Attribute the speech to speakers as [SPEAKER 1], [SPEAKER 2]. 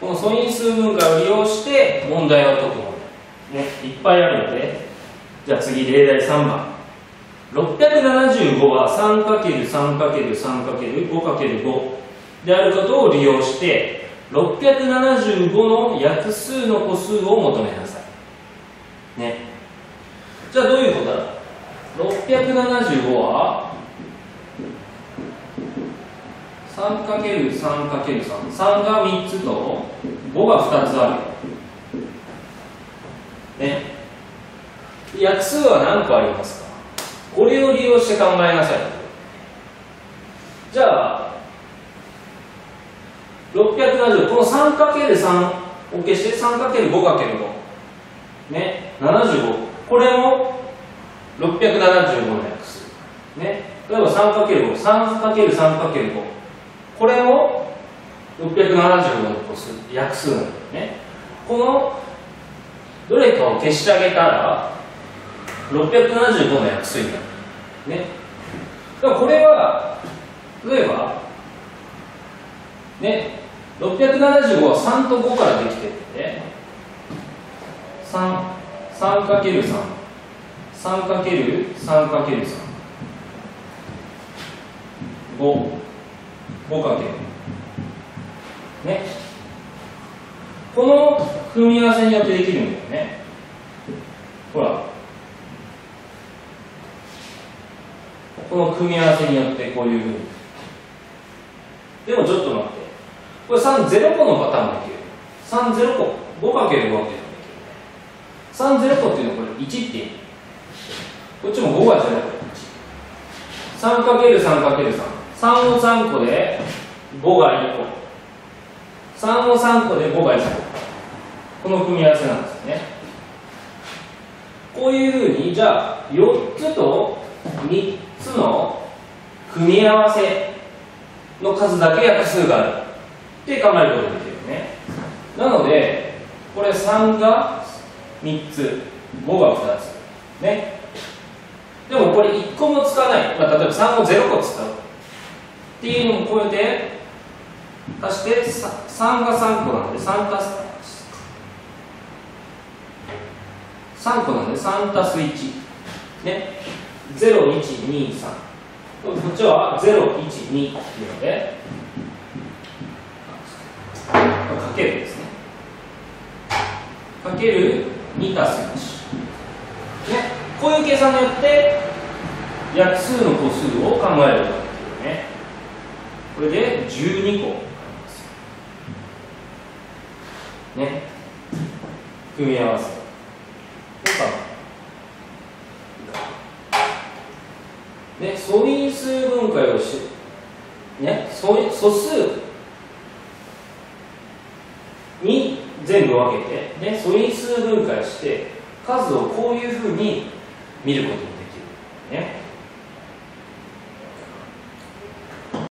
[SPEAKER 1] この素因数分解を利用して問題を解く問題、ね、いっぱいあるので、じゃあ次例題3番。675は 3×3×3×5×5 であることを利用して675の約数の個数を求めなさい。ね。じゃあどういうことだ？ 675 は 3×3×3、3が3つと5が2つある。ね。約数は何個ありますか？これを利用して考えなさい。じゃあ670、この 3×3 を消して 3×5×5 ね、75、これも675の約数ね。例えば 3×5、3×3×5、これも675の個数、約数なんだよね。このどれかを消してあげたら675の約数になるね。だからこれは例えばね、675は3と5からできてるんで、3×3、3×3×3、5×ね。この組み合わせによってできるんだよね。ほら。この組み合わせによってこういうふうに。でもちょっと待って。これ3、0個のパターンもできる。3、0個。5×5 っていうのもできる。3、0個っていうのはこれ1っていう。こっちも5が0個。3×3×3。3を3個で5が1個。3を3個で5が1個。この組み合わせなんですよね。こういうふうに、じゃあ4つと3つの組み合わせの数だけ約数があるって考えることができるよね。なのでこれ3が3つ、5が2つね。でもこれ1個も使わない、例えば3を0個使うっていうのもこれで足して3が3個なので3足す3個なので3足す1ね。0、1、2、3。こっちは0、1、2っていうので、かけるですね。かける2足す1。ね。こういう計算によって、約数の個数を考えることができるね。これで12個ありますよ。ね。組み合わせ。ね、素因数分解をし、ね、素数に全部分けて、ね、素因数分解して数をこういうふうに見ることができる、ね。